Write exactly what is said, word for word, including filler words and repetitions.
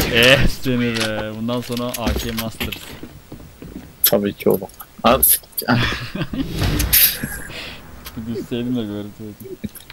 Eh seni be. Bundan sonra A K Masters. Tabii ki oğlum. Abi Bir düşseydim de görseydim.